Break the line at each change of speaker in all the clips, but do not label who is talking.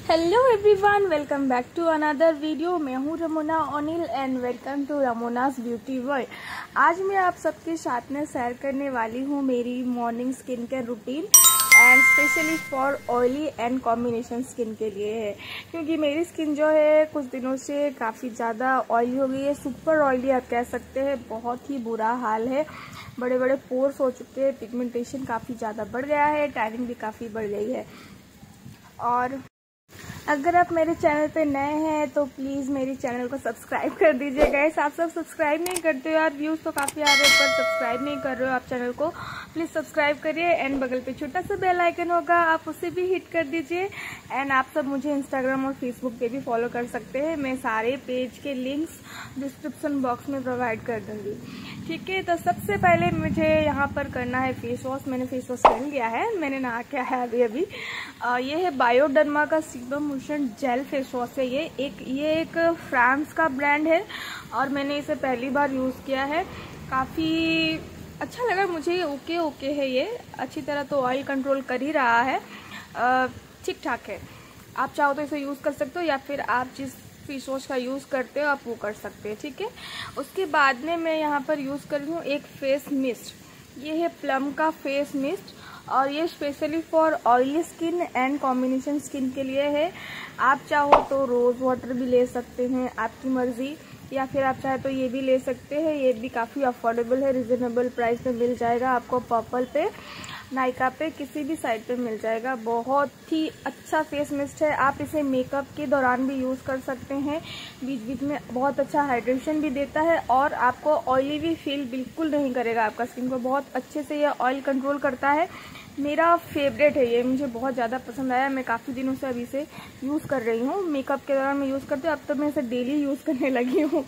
Hello everyone, welcome back to another video. मैं हूँ Ramona O'Neil and welcome to Ramona's beauty world. आज मैं आप सबके साथ में शेयर करने वाली हूँ मेरी morning skin care routine and specially for oily and combination skin के लिए है, क्योंकि मेरी स्किन जो है कुछ दिनों से काफ़ी ज़्यादा ऑयली हो गई है। सुपर ऑयली आप कह सकते हैं, बहुत ही बुरा हाल है। बड़े बड़े पोर्स हो चुके हैं, पिगमेंटेशन काफ़ी ज़्यादा बढ़ गया है, टैनिंग भी काफ़ी बढ़ गई है। और अगर आप मेरे चैनल पे नए हैं तो प्लीज़ मेरे चैनल को सब्सक्राइब कर दीजिए। गाइस, आप सब सब्सक्राइब नहीं करते हो यार, व्यूज़ तो काफ़ी आ रहे हैं पर सब्सक्राइब नहीं कर रहे हो आप चैनल को। प्लीज़ सब्सक्राइब करिए एंड बगल पे छोटा सा बेल आइकन होगा, आप उसे भी हिट कर दीजिए। एंड आप सब मुझे इंस्टाग्राम और फेसबुक पे भी फॉलो कर सकते हैं। मैं सारे पेज के लिंक्स डिस्क्रिप्शन बॉक्स में प्रोवाइड कर दूँगी, ठीक है। तो सबसे पहले मुझे यहाँ पर करना है फेस वॉश। मैंने फेस वॉश कर लिया है, मैंने नहा के है अभी। ये है बायोडर्मा का Sebium lotion gel face wash है। ये एक फ्रांस का ब्रांड है और मैंने इसे पहली बार यूज़ किया है। काफ़ी अच्छा लगा मुझे। ओके है, ये अच्छी तरह तो ऑयल कंट्रोल कर ही रहा है, ठीक ठाक है। आप चाहो तो इसे यूज़ कर सकते हो या फिर आप जिस फेस वॉश का यूज़ करते हो आप वो कर सकते हैं, ठीक है। उसके बाद में मैं यहाँ पर यूज़ कर रही हूँ एक फेस मिस्ट। ये है प्लम का फेस मिस्ट और ये specially for oily skin and combination skin के लिए है। आप चाहो तो रोज़ वाटर भी ले सकते हैं, आपकी मर्ज़ी, या फिर आप चाहे तो ये भी ले सकते हैं। ये भी काफ़ी अफोर्डेबल है, रिजनेबल प्राइस में मिल जाएगा आपको। पर्पल पे, नायका पे, किसी भी साइट पे मिल जाएगा। बहुत ही अच्छा फेस मिस्ट है। आप इसे मेकअप के दौरान भी यूज़ कर सकते हैं। बीच बीच में बहुत अच्छा हाइड्रेशन भी देता है और आपको ऑयली भी फील बिल्कुल नहीं करेगा। आपका स्किन को बहुत अच्छे से यह ऑयल कंट्रोल करता है। मेरा फेवरेट है ये, मुझे बहुत ज़्यादा पसंद आया। मैं काफ़ी दिनों से अभी से यूज़ कर रही हूँ। मेकअप के दौरान मैं यूज़ करती हूँ, अब तो मैं इसे डेली यूज़ करने लगी हूँ।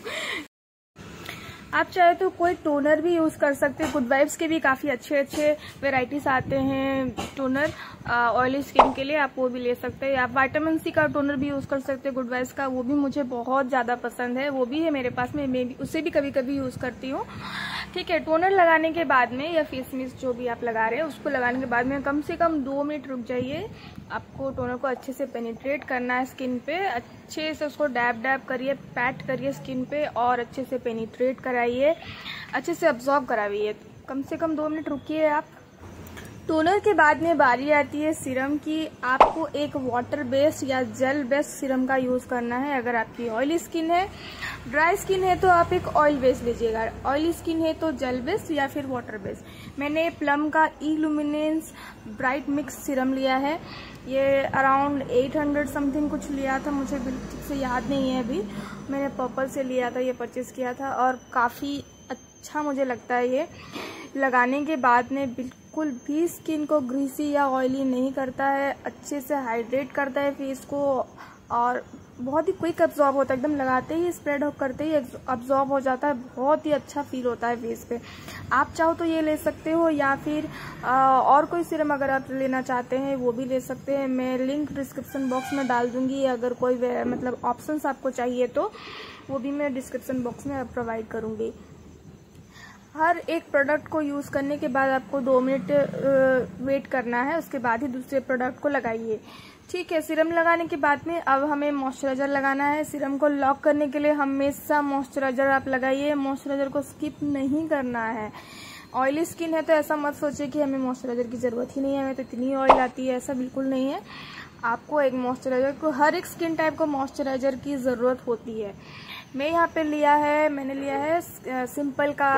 आप चाहे तो कोई टोनर भी यूज़ कर सकते हैं। गुड वाइब्स के भी काफ़ी अच्छे वेराइटीज आते हैं टोनर ऑयली स्किन के लिए, आप वो भी ले सकते हैं। आप विटामिन सी का टोनर भी यूज़ कर सकते हैं गुड वाइब्स का, वो भी मुझे बहुत ज़्यादा पसंद है। वो भी है मेरे पास में, मैं भी उसे भी कभी कभी यूज़ करती हूँ, ठीक है। टोनर लगाने के बाद में या फेस मिस्ट जो भी आप लगा रहे हैं उसको लगाने के बाद में कम से कम 2 मिनट रुक जाइए। आपको टोनर को अच्छे से पेनिट्रेट करना है स्किन पे। अच्छे से उसको डैब करिए, पैट करिए स्किन पे और अच्छे से पेनिट्रेट कराइए, अच्छे से अब्जॉर्ब कराइए। कम से कम 2 मिनट रुकिए आप। टोनर के बाद में बारी आती है सीरम की। आपको एक वाटर बेस्ड या जेल बेस्ड सीरम का यूज़ करना है। अगर आपकी ऑयली स्किन है, ड्राई स्किन है तो आप एक ऑयल बेस्ड लीजिएगा, ऑयली स्किन है तो जेल बेस्ड या फिर वाटर बेस्ड। मैंने प्लम का इल्यूमिनेंस ब्राइट मिक्स सीरम लिया है। ये अराउंड 800 समथिंग कुछ लिया था, मुझे ठीक से याद नहीं है अभी। मैंने पर्पल से लिया था, ये परचेज़ किया था और काफ़ी अच्छा मुझे लगता है। ये लगाने के बाद में बिल्कुल भी स्किन को ग्रीसी या ऑयली नहीं करता है, अच्छे से हाइड्रेट करता है फेस को और बहुत ही क्विक अब्जॉर्ब होता है। एकदम लगाते ही स्प्रेड करते ही अब्जॉर्ब हो जाता है। बहुत ही अच्छा फील होता है फेस पे। आप चाहो तो ये ले सकते हो या फिर और कोई सीरम अगर आप लेना चाहते हैं वो भी ले सकते हैं। मैं लिंक डिस्क्रिप्शन बॉक्स में डाल दूंगी। अगर कोई मतलब ऑप्शंस आपको चाहिए तो वो भी मैं डिस्क्रिप्शन बॉक्स में प्रोवाइड करूँगी। हर एक प्रोडक्ट को यूज़ करने के बाद आपको 2 मिनट वेट करना है, उसके बाद ही दूसरे प्रोडक्ट को लगाइए, ठीक है। सीरम लगाने के बाद में अब हमें मॉइस्चराइजर लगाना है। सीरम को लॉक करने के लिए हमेशा मॉइस्चराइजर आप लगाइए, मॉइस्चराइजर को स्किप नहीं करना है। ऑयली स्किन है तो ऐसा मत सोचिए कि हमें मॉइस्चराइजर की ज़रूरत ही नहीं है, हमें तो इतनी ऑयल आती है, ऐसा बिल्कुल नहीं है। आपको एक मॉइस्चराइजर को, हर एक स्किन टाइप को मॉइस्चराइजर की ज़रूरत होती है। मैंने लिया है सिंपल का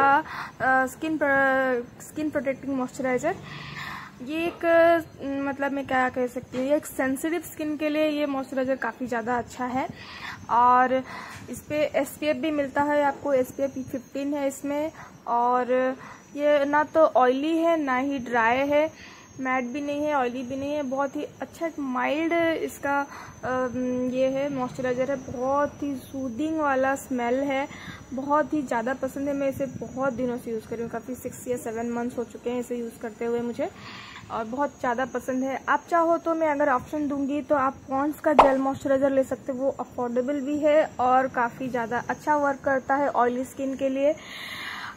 स्किन प्रोटेक्टिंग मॉइस्चराइजर। ये एक मतलब मैं क्या कह सकती हूँ, ये एक सेंसिटिव स्किन के लिए ये मॉइस्चराइजर काफ़ी ज़्यादा अच्छा है। और इस पे SPF भी मिलता है आपको, SPF 15 है इसमें। और ये ना तो ऑयली है ना ही ड्राई है, मैट भी नहीं है, ऑयली भी नहीं है। बहुत ही अच्छा एक माइल्ड इसका ये है मॉइस्चराइजर है। बहुत ही सूदिंग वाला स्मेल है, बहुत ही ज़्यादा पसंद है। मैं इसे बहुत दिनों से यूज़ कर रही हूँ, काफ़ी 6 या 7 मंथ्स हो चुके हैं इसे यूज़ करते हुए मुझे, और बहुत ज़्यादा पसंद है। आप चाहो तो मैं अगर ऑप्शन दूंगी तो आप पॉन्ड्स का जेल मॉइस्चराइजर ले सकते हो, वो अफोर्डेबल भी है और काफ़ी ज़्यादा अच्छा वर्क करता है ऑयली स्किन के लिए।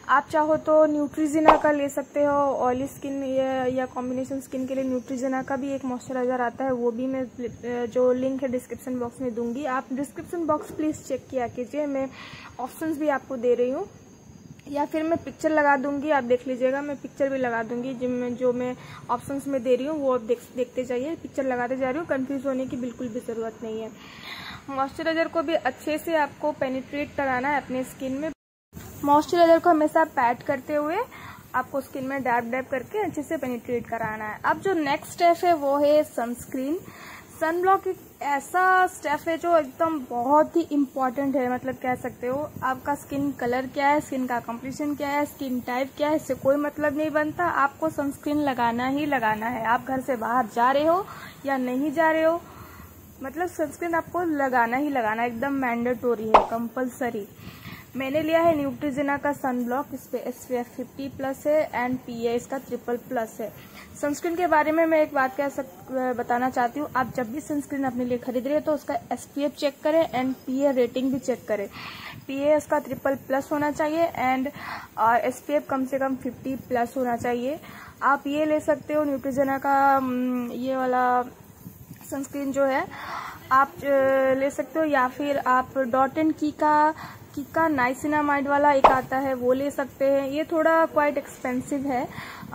आप चाहो तो न्यूट्रीजिना का ले सकते हो, ऑयली स्किन या कॉम्बिनेशन स्किन के लिए न्यूट्रीजिना का भी एक मॉइस्चराइजर आता है, वो भी मैं जो लिंक है डिस्क्रिप्शन बॉक्स में दूंगी। आप डिस्क्रिप्शन बॉक्स प्लीज़ चेक किया कीजिए, मैं ऑप्शंस भी आपको दे रही हूँ, या फिर मैं पिक्चर लगा दूंगी, आप देख लीजिएगा। मैं पिक्चर भी लगा दूंगी जो मैं ऑप्शंस में दे रही हूँ, वो आप देखते जाइए। पिक्चर लगाते जा रही हूँ, कंफ्यूज होने की बिल्कुल भी ज़रूरत नहीं है। मॉइस्चराइजर को भी अच्छे से आपको पेनिट्रेट कराना है अपने स्किन में। मॉइस्चराइजर को हमेशा पैट करते हुए आपको स्किन में डैब डैब करके अच्छे से पेनिट्रेट कराना है। अब जो नेक्स्ट स्टेप है वो है सनस्क्रीन। सनब्लॉक एक ऐसा स्टेप है जो एकदम बहुत ही इम्पॉर्टेंट है, मतलब कह सकते हो। आपका स्किन कलर क्या है, स्किन का कॉम्प्लेक्शन क्या है, स्किन टाइप क्या है, इससे कोई मतलब नहीं बनता, आपको सनस्क्रीन लगाना ही लगाना है। आप घर से बाहर जा रहे हो या नहीं जा रहे हो, मतलब सनस्क्रीन आपको लगाना ही लगाना, एकदम मैंडेटोरी है, कंपलसरी। मैंने लिया है न्यूट्रीजिना का सनब्लॉक, इस पे SPF 50+ है एंड PA इसका 3++ है। सनस्क्रीन के बारे में मैं एक बात बताना चाहती हूँ। आप जब भी सनस्क्रीन अपने लिए खरीद रहे हो तो उसका SPF चेक करें एंड PA रेटिंग भी चेक करें। PA इसका 3++ होना चाहिए एंड SPF कम से कम 50+ होना चाहिए। आप ये ले सकते हो न्यूट्रीजिना का ये वाला सनस्क्रीन जो है आप ले सकते हो, या फिर आप डॉट एंड की का नाइसिनामाइड वाला एक आता है वो ले सकते हैं। ये थोड़ा क्वाइट एक्सपेंसिव है,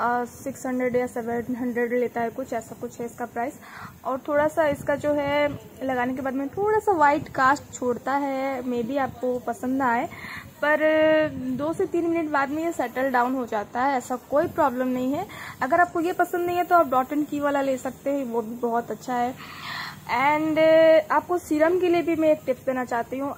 600 या 700 लेता है, कुछ ऐसा कुछ है इसका प्राइस। और थोड़ा सा इसका जो है लगाने के बाद में थोड़ा सा वाइट कास्ट छोड़ता है, मे बी आपको पसंद ना आए, पर 2 से 3 मिनट बाद में ये सेटल डाउन हो जाता है, ऐसा कोई प्रॉब्लम नहीं है। अगर आपको ये पसंद नहीं है तो आप डॉट एंड की वाला ले सकते हैं, वो भी बहुत अच्छा है। एंड आपको सीरम के लिए भी मैं एक टिप देना चाहती हूँ।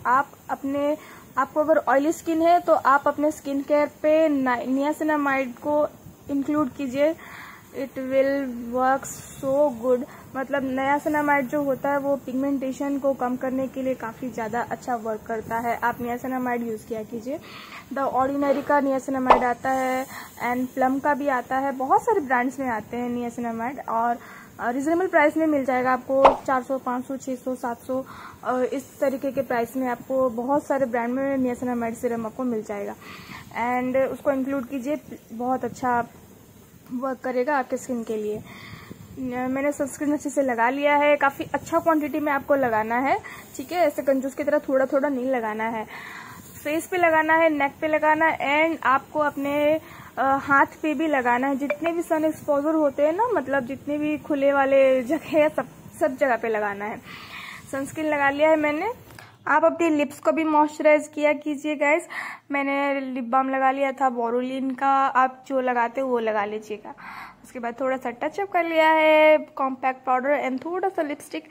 आपको अगर ऑयली स्किन है तो आप अपने स्किन केयर पे नियासिनामाइड को इंक्लूड कीजिए, it will work so good. मतलब नियासिनामाइड जो होता है वो पिगमेंटेशन को कम करने के लिए काफ़ी ज़्यादा अच्छा वर्क करता है। आप नियासिनामाइड यूज़ किया कीजिए। द ऑर्डिनरी का नियासिनामाइड आता है एंड प्लम का भी आता है, बहुत सारे ब्रांड्स में आते हैं नियासिनामाइड, और रिजनेबल प्राइस में मिल जाएगा आपको। 400, 500, 600, 700 इस तरीके के प्राइस में आपको बहुत सारे ब्रांड में नियासिनामाइड सीरम आपको मिल जाएगा। एंड उसको इंक्लूड कीजिए, बहुत अच्छा वर्क करेगा आपके स्किन के लिए। मैंने सनस्क्रीन अच्छे से लगा लिया है, काफ़ी अच्छा क्वांटिटी में आपको लगाना है, ठीक है। ऐसे कंजूस की तरह थोड़ा थोड़ा नहीं लगाना है। फेस पे लगाना है, नेक पे लगाना है एंड आपको अपने हाथ पे भी लगाना है। जितने भी सन एक्सपोजर होते हैं ना, मतलब जितने भी खुले वाले जगह है, सब जगह पे लगाना है। सनस्क्रीन लगा लिया है मैंने। आप अपने लिप्स को भी मॉइस्चराइज किया कीजिए गाइस। मैंने लिप बाम लगा लिया था बोरोलिन का, आप जो लगाते हो वो लगा लीजिएगा। उसके बाद थोड़ा सा टचअप कर लिया है, कॉम्पैक्ट पाउडर एंड थोड़ा सा लिपस्टिक।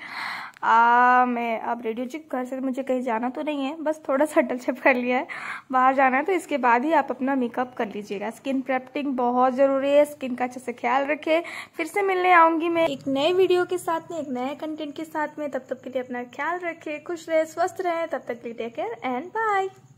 मैं अब रेडी हो चुकी, घर से मुझे कहीं जाना तो नहीं है, बस थोड़ा सा टचअप कर लिया है, बाहर जाना है तो इसके बाद ही आप अपना मेकअप कर लीजिएगा। स्किन प्रेपिंग बहुत ज़रूरी है, स्किन का अच्छे से ख्याल रखें। फिर से मिलने आऊँगी मैं एक नए वीडियो के साथ में, एक नए कंटेंट के साथ में। तब तक के लिए अपना ख्याल रखें, खुश रहे, स्वस्थ रहें। तब तक के लिए टेक केयर एंड बाय।